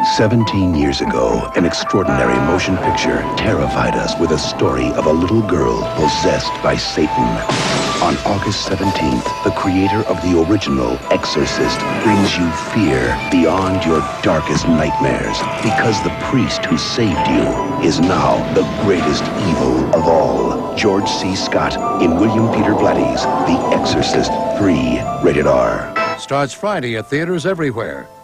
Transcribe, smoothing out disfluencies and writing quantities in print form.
17 years ago, an extraordinary motion picture terrified us with a story of a little girl possessed by Satan. On August 17th, the creator of the original Exorcist brings you fear beyond your darkest nightmares, because the priest who saved you is now the greatest evil of all. George C. Scott in William Peter Blatty's The Exorcist III, rated R. Starts Friday at theaters everywhere.